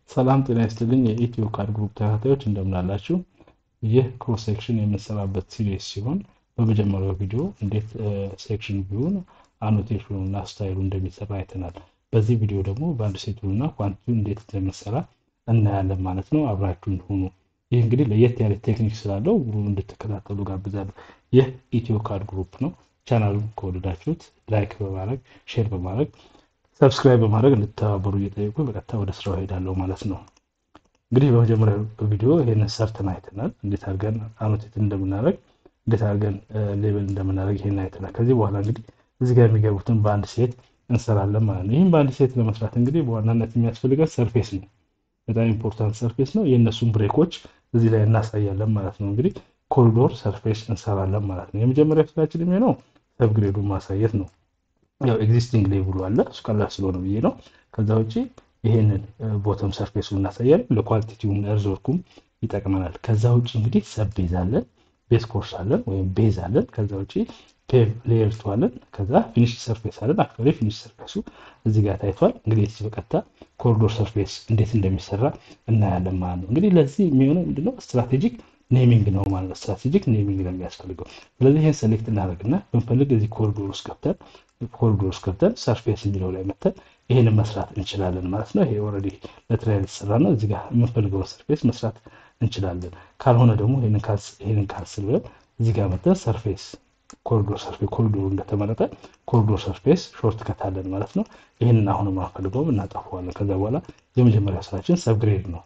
ሰላም ጤና ይስጥልኝ የኢትዮካድግሩፕ ተከታታዮች እንደምን አላችሁ? ይህ ክሮስ ሴክሽን የምንሰራበት ሲሪስ ሲሆን በመጀመሪያው ቪዲዮ እንዴት ሴክሽን ቪውን አኖቴሽኑን እና ስታይሉ እንደሚሰራ አይተናል። በዚህ ቪዲዮ ደግሞ ባንድ ሴቱንና ኳንቲቲውን እንዴት እንደሚሰራ እናያለን ማለት ነው። አብራችሁን ሁኑ። ይህ እንግዲህ ለየት ያለ ቴክኒክ ስላለው እንድትከታተሉ ጋብዛለሁ። ይህ ኢትዮካድግሩፕ ነው። ቻናሉን ከወደዳችሁት ላይክ በማድረግ ሼር በማድረግ ሰብስክራይብ በማድረግ እንድትተባበሩ እየጠየቁ በቀጥታ ወደ ስራው ሄዳለሁ ማለት ነው። እንግዲህ በመጀመሪያው ቪዲዮ ይሄንን ሰርተን አይተናል። እንዴት አድርገን አኖቴት እንደምናደርግ እንዴት አድርገን ሌብል እንደምናደርግ ይሄን አይተናል። ከዚህ በኋላ እንግዲህ እዚህ ጋር የሚገቡትን ባንድ ሴት እንሰራለን ማለት ነው። ይህን ባንድ ሴት ለመስራት እንግዲህ በዋናነት የሚያስፈልገን ሰርፌስ ነው። በጣም ኢምፖርታንት ሰርፌስ ነው። የእነሱን ብሬኮች እዚህ ላይ እናሳያለን ማለት ነው። እንግዲህ ኮሪዶር ሰርፌስ እንሰራለን ማለት ነው። የመጀመሪያ ስራችን የሚሆነው ሰብግሬዱን ማሳየት ነው። ያው ኤግዚስቲንግ ሌቭሉ አለ እሱ ቀላል ስለሆነ ብዬ ነው። ከዛ ውጪ ይሄንን ቦተም ሰርፌሱን እናሳያለን። ለኳንቲቲውም ለሪዞርኩም ይጠቅመናል። ከዛ ውጪ እንግዲህ ሰብ ቤዝ አለን፣ ቤዝ ኮርስ አለን ወይም ቤዝ አለን። ከዛ ውጪ ፔቭ ሌየር አለን። ከዛ ፊኒሽ ሰርፌስ አለን። አክቹዋሊ ፊኒሽ ሰርፌሱ እዚህ ጋር ታይቷል። እንግዲህ እዚህ በቀጥታ ኮሪዶር ሰርፌስ እንዴት እንደሚሰራ እናያለን ማለት ነው። እንግዲህ ለዚህ የሚሆነው ምንድነው ስትራቴጂክ ኔሚንግ ነው ማለት ነው። ስትራቴጂክ ኔሚንግ ነው የሚያስፈልገው። ስለዚህ ይሄን ሴሌክት እናደርግና ብንፈልግ እዚህ ኮሪዶር ውስጥ ገብተን ሰርፌስ የሚለው ላይ መተን ይሄንን መስራት እንችላለን ማለት ነው። ይሄ ኦልሬዲ ለትራይል የተሰራ ነው። እዚህ ጋር የምንፈልገው ሰርፌስ መስራት እንችላለን። ካልሆነ ደግሞ ይሄንን ካንስል ብለን እዚህ ጋር መተን ሰርፌስ ኮሪዶር እንደተመረጠ ኮሪዶር ሰርፌስ ሾርት ከታለን ማለት ነው። ይሄንን አሁን ማፈልገው እናጠፋዋለን። ከዛ በኋላ የመጀመሪያ ስራችን ሰብግሬድ ነው።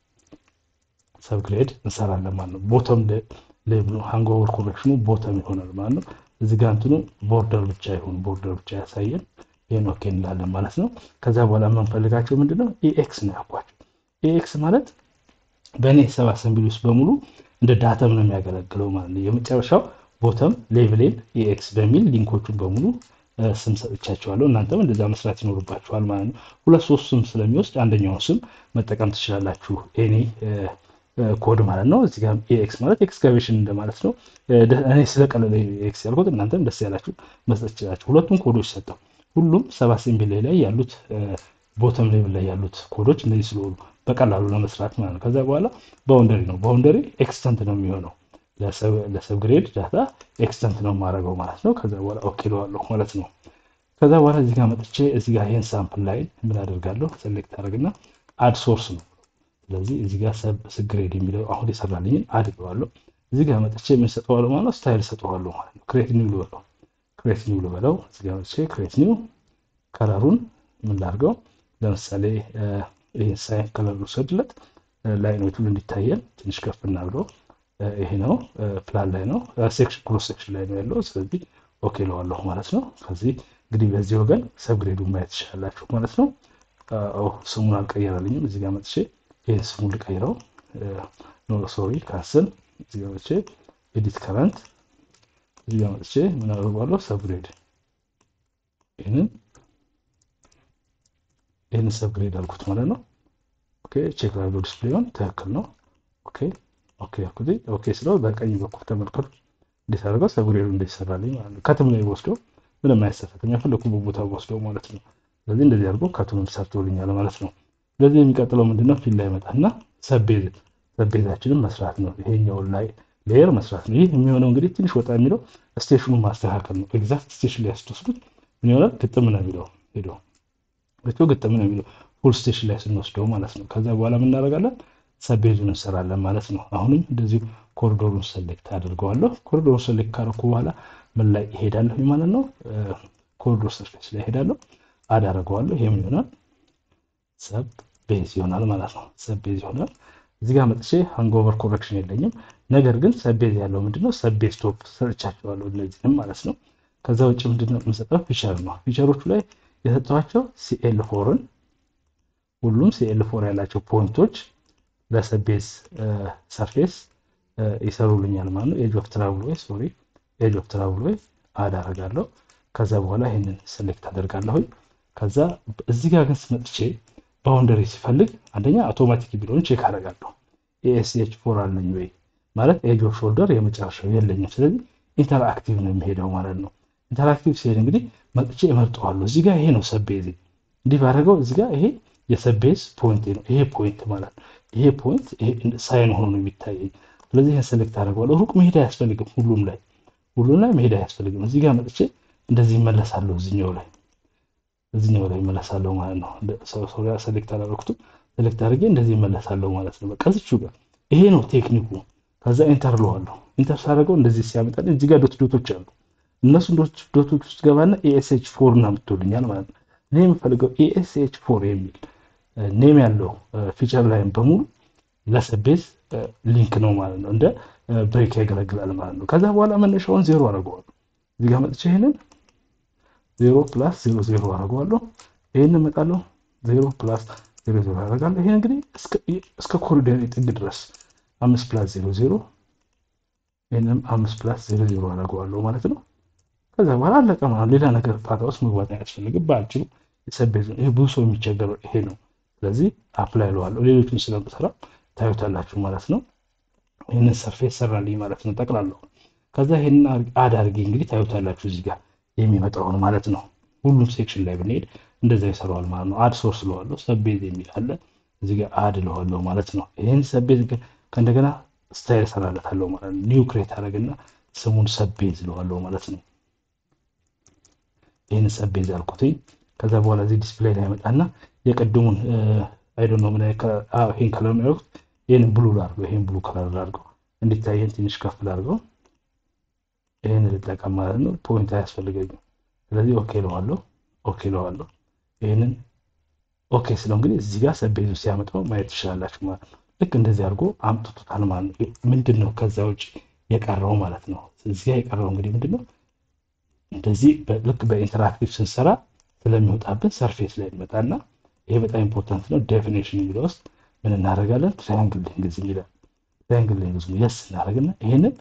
ሰብግሬድ እንሰራለን ማለት ነው። ቦተም ሌቭሉ ሃንጎቨር ኮሬክሽኑ ቦተም ይሆናል ማለት ነው። እዚህ ጋር እንትኑ ቦርደር ብቻ ያሳየን። ይሄን ኦኬ እንላለን ማለት ነው። ከዛ በኋላ የምንፈልጋቸው ምንድነው ኤክስ ነው ያልኳቸው። ኤክስ ማለት በእኔ ሰብ አሰምብሊ ውስጥ በሙሉ እንደ ዳተም ነው የሚያገለግለው ማለት ነው። የመጨረሻው ቦተም ሌቭሌን ኤክስ በሚል ሊንኮቹን በሙሉ ስም ሰጥቻቸዋለሁ። እናንተም እንደዛ መስራት ይኖርባችኋል ማለት ነው። ሁለት ሶስት ስም ስለሚወስድ አንደኛውን ስም መጠቀም ትችላላችሁ። ኤኒ ኮድ ማለት ነው። እዚህ ጋር ኤክስ ማለት ኤክስካቬሽን እንደማለት ነው። እኔ ስለቀለለ ኤክስ ያልኩት እናንተም ደስ ያላችሁ መስጠት ይችላችሁ። ሁለቱም ኮዶች ሰጠው። ሁሉም ሰብ አሰምብሊ ላይ ያሉት ቦተም ሌቭል ላይ ያሉት ኮዶች እነዚህ ስለሆኑ በቀላሉ ለመስራት ማለት ነው። ከዛ በኋላ ባውንደሪ ኤክስተንት ነው የሚሆነው። ለሰብግሬድ ዳታ ኤክስተንት ነው የማደርገው ማለት ነው። ከዛ በኋላ ኦኬ እለዋለሁ ማለት ነው። ከዛ በኋላ እዚህ ጋር መጥቼ እዚህ ጋር ይሄን ሳምፕል ላይ ምን አደርጋለሁ? ሴሌክት አደርግና አድ ሶርስ ነው። ስለዚህ እዚህ ጋር ሰብግሬድ የሚለው አሁን የሰራልኝን አድ እለዋለሁ። እዚህ ጋር መጥቼ ምን ሰጠዋለሁ ማለት ነው? ስታይል ሰጠዋለሁ ማለት ነው። ክሬት ኒው ልበለው። እዚህ ጋር መጥቼ ክሬት ኒው ከለሩን ምን ላድርገው? ለምሳሌ ይሄን ሳይን ከለር ልውሰድለት። ላይኖቹን እንዲታየን ትንሽ ከፍ እናድርገው። ይሄ ነው ፕላን ላይ ነው፣ ሴክሽን ክሮስ ሴክሽን ላይ ነው ያለው። ስለዚህ ኦኬ እለዋለሁ ማለት ነው። ከዚህ እንግዲህ በዚህ ወገን ሰብግሬዱን ማየት ትችላላችሁ ማለት ነው። ስሙን አልቀየረልኝም። እዚህ ጋር መጥቼ ይሄን ስሙን ልቀይረው። ካንስል። እዚህ ጋር መጥቼ ኤዲት ከረንት። እዚህ ጋር መጥቼ ምን አደርጋለሁ? ሰብግሬድ ይሄንን ሰብግሬድ አልኩት ማለት ነው። ኦኬ ቼክ ላድርገው። ዲስፕሌውን ትክክል ነው። ኦኬ ስለው በቀኝ በኩል ተመልከቱ እንዴት አድርገው ሰብግሬዱ እንደተሰራልኝ ማለት ነው። ከትም ላይ ወስዶ ምንም አያሰፈተኝ የፈለኩበት ቦታ ወስዶ ማለት ነው። ስለዚህ እንደዚህ አድርጎ ከቱንም ሰርቶልኛል ማለት ነው። ስለዚህ የሚቀጥለው ምንድነው? ፊል ላይ መጣና ሰብቤዛችንን መስራት ነው። ይሄኛው ላይ ሌየር መስራት ነው። ይህ የሚሆነው እንግዲህ ትንሽ ወጣ የሚለው ስቴሽኑን ማስተካከል ነው። ኤግዛክት ስቴሽን ላይ ስትወስዱት ምን ይሆናል? ግጥም ነው የሚለው ግጥም ነው የሚለው ፉል ስቴሽን ላይ ስንወስደው ማለት ነው። ከዛ በኋላ ምን እናደርጋለን? ሰቤዙን እንሰራለን ማለት ነው። አሁንም እንደዚሁ ኮሪዶሩን ሴሌክት አድርገዋለሁ። ኮሪዶሩን ሴሌክት ካደረኩ በኋላ ምን ላይ እሄዳለሁ ማለት ነው? ኮሪዶር ሰርፌስ ላይ እሄዳለሁ። አድ አደርገዋለሁ። ይሄ ምን ይሆናል? ሰብ ቤዝ ይሆናል ማለት ነው። ሰብ ቤዝ ይሆናል። እዚህ ጋር መጥቼ ሃንጎቨር ኮሬክሽን የለኝም። ነገር ግን ሰብ ቤዝ ያለው ምንድነው? ሰብ ቤዝ ቶፕ ሰርቻቸዋለሁ እነዚህንም ማለት ነው። ከዛ ውጭ ምንድነው የምሰጠው? ፊቸር ነው። ፊቸሮቹ ላይ የሰጠኋቸው ሲኤል4ን ሁሉም ሲኤል4 ያላቸው ፖይንቶች ለሰብ ቤዝ ሰርፌስ ይሰሩልኛል ማለት ነው። ኤጅ ኦፍ ትራቭል ወይ አድ አደርጋለሁ። ከዛ በኋላ ይሄንን ሴሌክት አደርጋለሁ። ከዛ እዚህ ጋር ግን ስመጥቼ ባውንደሪ ሲፈልግ አንደኛ አውቶማቲክ ቢሎን ቼክ አደርጋለሁ። ኤኤስኤች4 አለኝ ወይ ማለት ኤጅ ኦፍ ሾልደር የመጨረሻው የለኝም። ስለዚህ ኢንተራክቲቭ ነው የሚሄደው ማለት ነው። ኢንተራክቲቭ ሲሄድ እንግዲህ መጥቼ እመርጠዋለሁ። እዚህ ጋር ይሄ ነው ሰብ ቤዝ እንዲህ ባደረገው እዚህ ጋር ይሄ የሰቤዝ ፖይንት ነው ይሄ ፖይንት ማለት ነው። ይሄ ፖይንት ይሄ ሳይን ሆኖ ነው የሚታየኝ። ስለዚህ ይሄን ሴሌክት አደርገዋለሁ። ሩቅ መሄድ አያስፈልግም። ሁሉም ላይ መሄድ አያስፈልግም። እዚህ ጋር መጥቼ እንደዚህ እመለሳለሁ። እዚህኛው ላይ እመለሳለሁ ማለት ነው። ሰው ጋር ሴሌክት አደረኩት። ሴሌክት አድርጌ እንደዚህ እመለሳለሁ ማለት ነው። በቃ እዚቹ ጋር ይሄ ነው ቴክኒኩ። ከዛ ኢንተር ለዋለሁ። ኢንተር ሳደርገው እንደዚህ ሲያመጣልኝ እዚህ ጋር ዶቶች አሉ። እነሱን ዶቶች ውስጥ ገባና ASH4 እና ምትወልኛል ማለት ነው። እኔ የምፈልገው ASH4 የሚል ኔም ያለው ፊቸር ላይም በሙሉ ለሰቤዝ ሊንክ ነው ማለት ነው። እንደ ብሬክ ያገለግላል ማለት ነው። ከዛ በኋላ መነሻውን 0 አደርገዋለሁ። እዚህ ጋር መጥቼ ይሄንን 0 + 0 አደርገዋለሁ። ይሄንን እመጣለሁ 0 + 0 አደርጋለሁ። ይሄን እንግዲህ እስከ ኮሪደር ጥግ ድረስ 5 + 0 ይሄንን 5 + 0 አደርገዋለሁ ማለት ነው። ከዛ በኋላ አለቀ ማለት ሌላ ነገር ፋታ ውስጥ መግባት አያስፈልግም። በአጭሩ የሰቤዝ ይሄ ብዙ ሰው የሚቸገረው ይሄ ነው። ስለዚህ አፕላይ ለዋለሁ። ሌሎችን ስለምሰራ ታዩታላችሁ ማለት ነው። ይሄንን ሰርፌስ ሰራልኝ ማለት ነው ጠቅላላው። ከዛ ይሄንን አድ አድርጌ እንግዲህ ታዩታላችሁ እዚህ ጋር የሚመጣውን ማለት ነው። ሁሉም ሴክሽን ላይ ብንሄድ እንደዛ ይሰራዋል ማለት ነው። አድ ሶርስ ለዋለሁ። ሰቤዝ የሚል አለ እዚህ ጋር አድ ለዋለሁ ማለት ነው። ይሄን ሰቤዝ ግን ከእንደገና ስታይል ሰራለታለሁ ማለት ነው። ኒው ክሬት አደረግና ስሙን ሰቤዝ ለዋለሁ ማለት ነው። ይሄን ሰቤዝ አልኩትኝ። ከዛ በኋላ እዚህ ዲስፕሌይ ላይ ያመጣና የቀድሙን አይ ዶንት ኖ ምን ይሄን ከለር ነው ያልኩት። ይሄን ብሉ ላድርገው። ይሄን ብሉ ከለር ላድርገው እንዲታየን ትንሽ ከፍ ላድርገው። ይሄን ልጠቀም ማለት ነው። ፖይንት አያስፈልገኝም። ስለዚህ ኦኬ ለዋለሁ። ይሄንን ኦኬ ስለው እንግዲህ እዚህ ጋር ሰቤዙ ሲያመጣው ማየት ትችላላችሁ ማለት ነው። ልክ እንደዚህ አድርጎ አምጥቶታል ማለት ነው። ምንድነው ከዛ ውጪ የቀረው ማለት ነው። እዚህ ጋር የቀረው እንግዲህ ምንድነው እንደዚህ ልክ በኢንተራክቲቭ ስንሰራ ስለሚወጣብን ሰርፌስ ላይ እንመጣና ይሄ በጣም ኢምፖርታንት ነው። ዴፊኒሽን የሚለው ውስጥ ምን እናደርጋለን? ትራያንግል ሌንግዝ ይላል። ትራያንግል ሌንግዝ የስ እናደርግና ይሄንን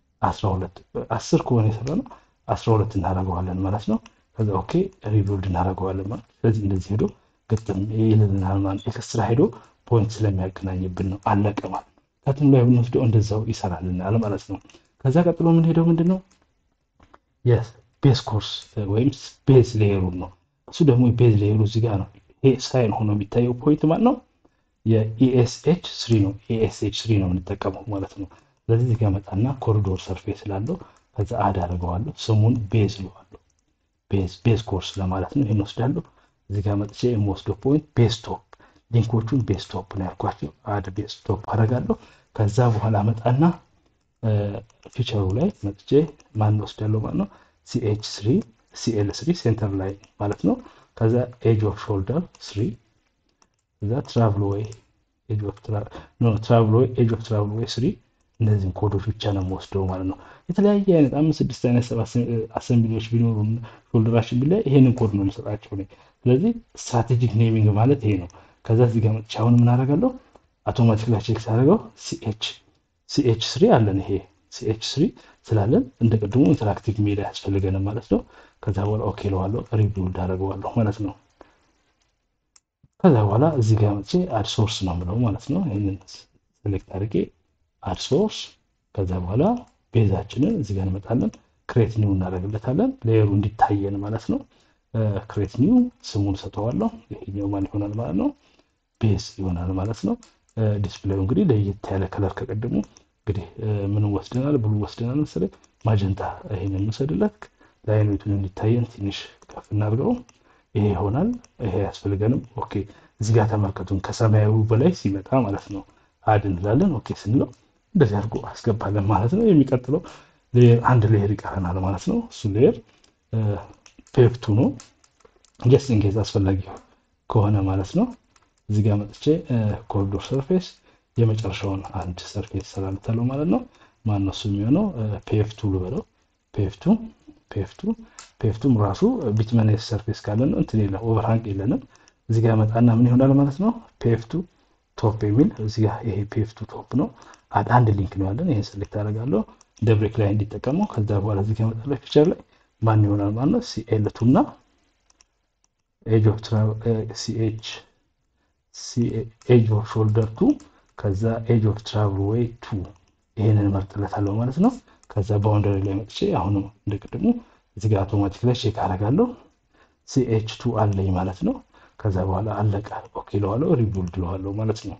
10 ከሆነ የሰራነው 12 እናደርገዋለን ማለት ነው። ከዛ ኦኬ ሪቢልድ እናደርገዋለን ማለት ስለዚህ እንደዚህ ሄዶ ግጥም ይልልናል ማለት ኤክስትራ ሄዶ ፖይንት ስለሚያገናኝብን ነው። አለቀ ማለት ከትም ላይ ብንወስደው እንደዛው ይሰራልናል ማለት ነው። ከዛ ቀጥሎ ምን ሄደው ምንድነው የስ ቤዝ ኮርስ ወይም ቤዝ ሌየሩ ነው። እሱ ደግሞ ቤዝ ሌየሩ እዚህ ጋር ነው። ይሄ ሳይን ሆኖ የሚታየው ፖይንት ማለት ነው የESH3 ነው። ESH3 ነው የምንጠቀመው ማለት ነው። ስለዚህ እዚህ ጋር መጣና ኮሪዶር ሰርፌስ ስላለው ከዛ አድ አደርገዋለሁ። ስሙን ቤዝ ለዋለሁ። ቤዝ ኮርስ ለማለት ነው። ይሄን ወስዳለሁ። እዚህ ጋር መጥቼ የምወስደው ፖይንት ቤዝ ቶፕ ሊንኮቹን ቤዝ ቶፕ ነው ያልኳቸው። አድ ቤዝ ቶፕ አደርጋለሁ። ከዛ በኋላ መጣና ፊቸሩ ላይ መጥቼ ማን ወስዳለሁ ማለት ነው CL3 ሴንተር ላይ ማለት ነው። ከዛ ኤጅ ኦፍ ሾልደር 3 ከዛ ትራቭል ዌይ ኤጅ ኦፍ ትራቭል ዌይ 3 እነዚህን ኮዶች ብቻ ነው የምወስደው ማለት ነው። የተለያየ አይነት 5 6 አይነት 7 አሰምብሊዎች ቢኖሩ ሾልደራችን ቢላይ ይሄንን ኮድ ነው የምሰጣቸው ነው። ስለዚህ ስትራቴጂክ ኔሚንግ ማለት ይሄ ነው። ከዛ እዚህ ጋር መጥቼ አሁን ምን አደርጋለሁ? አውቶማቲካሊ ቼክ ሳደርገው CH3 አለን። ይሄ CH3 ስላለን እንደ ቀድሞ ኢንተራክቲቭ ሜዳ ያስፈልገን ማለት ነው። ከዛ በኋላ ኦኬ ለዋለሁ። ሪቢልድ አደርገዋለሁ ማለት ነው። ከዛ በኋላ እዚህ ጋር መጥቼ አድ ሶርስ ነው የምለው ማለት ነው። ይሄንን ሴሌክት አድርጌ አድ ሶርስ ከዛ በኋላ ቤዛችንን እዚህ ጋር እንመጣለን። ክሬት ኒው እናደርግለታለን ሌየሩ እንዲታየን ማለት ነው። ክሬት ኒው ስሙን ሰጠዋለሁ። ይሄኛው ማን ይሆናል ማለት ነው? ቤዝ ይሆናል ማለት ነው። ዲስፕሌዩ እንግዲህ ለየት ያለ ከለር ከቀድሙ እንግዲህ ምን ወስደናል? ብሉ ወስደናል መሰለኝ። ማጀንታ ይሄንን እንወስድለት። ላይኖቱን እንዲታየን ትንሽ ከፍ እናድርገው። ይሄ ይሆናል። ይሄ ያስፈልገንም። ኦኬ እዚህ ጋር ተመልከቱን ከሰማያዊው በላይ ሲመጣ ማለት ነው። አድ እንላለን። ኦኬ ስንለው እንደዚህ አድርጎ አስገባለን ማለት ነው። የሚቀጥለው ሌየር አንድ ሌየር ይቀረናል ማለት ነው። እሱ ሌየር ፔፕቱ ነው። ጀስት ኢን ኬዝ አስፈላጊ ከሆነ ማለት ነው። እዚህ ጋር መጥቼ ኮሪዶር ሰርፌስ የመጨረሻውን አንድ ሰርፌስ ሰራልታለሁ ማለት ነው። ማነው እሱ የሚሆነው? ፔፕቱ ልበለው። ፔፕቱም ራሱ ቢትመኔስ ሰርፌስ ካለ ነው እንትን የለም ኦቨርሃንግ የለንም። እዚህ ጋር መጣና ምን ይሆናል ማለት ነው? ፔፕቱ ቶፕ የሚል እዚህ ጋር ይሄ ፔፕቱ ቶፕ ነው። አንድ ሊንክ ነው ያለን። ይሄን ሴሌክት አደርጋለሁ ደብሬክ ላይ እንዲጠቀመው። ከዛ በኋላ እዚህ ጋር መጣለሁ ፊቸር ላይ ማን ይሆናል ማለት ነው? CL2 እና ኤጅ ኦፍ ሾልደር 2 ከዛ ኤጅ ኦፍ ትራቭል ዌይ 2 ይሄንን መርጥለታለሁ ማለት ነው። ከዛ ባውንደሪ ላይ መጥቼ አሁንም እንደቀድሞ እዚህ ጋር አውቶማቲክ ላይ ቼክ አደርጋለሁ። CH2 አለኝ ማለት ነው። ከዛ በኋላ አለቀ። ኦኬ ለዋለው ሪቡልድ ለዋለው ማለት ነው።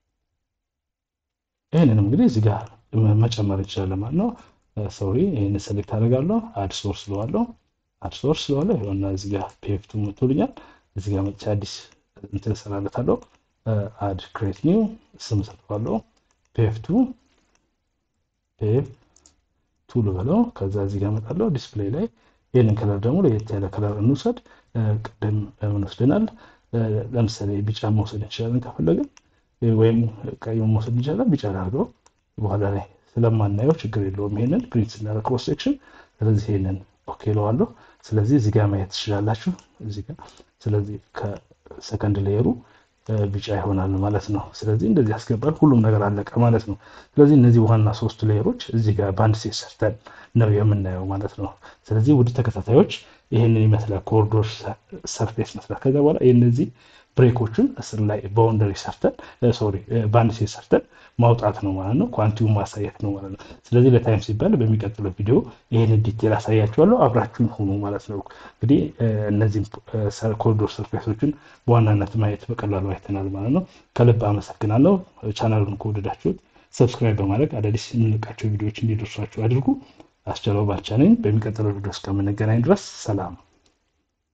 ይሄንን እንግዲህ እዚህ ጋር መጨመር ይችላል ማለት ነው። ሶሪ ይሄን ሴሌክት አደርጋለሁ። አድ ሶርስ ለዋለው ይኸውና እዚህ ጋር ፔፕቱ መጥቶልኛል። እዚህ ጋር መጥቼ አዲስ እንትን ሰራለታለሁ። አድ ክሬት ኒው ስም ሰጥቷለሁ። ፔፕቱ ልበለው። ከዛ እዚህ ጋር መጣለሁ ዲስፕሌይ ላይ ይሄንን ከለር ደግሞ ለየት ያለ ከለር እንውሰድ። ቅድም ምን ወስደናል? ለምሳሌ ቢጫ መውሰድ እንችላለን ከፈለግን፣ ወይም ቀይ መውሰድ እንችላለን። ቢጫ አድርገው በኋላ ላይ ስለማናየው ችግር የለውም ይሄንን ፕሪንት ስናደርግ ክሮስ ሴክሽን። ስለዚህ ይሄንን ኦኬ ለዋለሁ። ስለዚህ እዚህ ጋር ማየት ትችላላችሁ እዚህ ጋር። ስለዚህ ከሰከንድ ሌየሩ ቢጫ ይሆናል ማለት ነው። ስለዚህ እንደዚህ ያስገባል። ሁሉም ነገር አለቀ ማለት ነው። ስለዚህ እነዚህ ዋና ሶስት ሌየሮች እዚህ ጋር ባንድ ሴት ሰርተን ነው የምናየው ማለት ነው። ስለዚህ ውድ ተከታታዮች ይሄንን ይመስላል ኮሪዶር ሰርፌስ መስራት። ከዛ በኋላ የነዚህ ብሬኮችን እስር ላይ ባውንደሪ ሰርተን ባንድ ሴት ሰርተን ማውጣት ነው ማለት ነው። ኳንቲቲውን ማሳየት ነው ማለት ነው። ስለዚህ ለታይም ሲባል በሚቀጥለው ቪዲዮ ይሄንን ዲቴል አሳያችኋለሁ። አብራችሁን ሁኑ ማለት ነው። እንግዲህ እነዚህ ኮሪዶር ሰርፌሶችን በዋናነት ማየት በቀላሉ አይተናል ማለት ነው። ከልብ አመሰግናለሁ። ቻናሉን ከወደዳችሁት ሰብስክራይብ በማድረግ አዳዲስ የምንለቃቸው ቪዲዮዎች እንዲደርሷችሁ አድርጉ። አስቻለው ባልቻ ነኝ። በሚቀጥለው ቪዲዮ እስከምንገናኝ ድረስ ሰላም።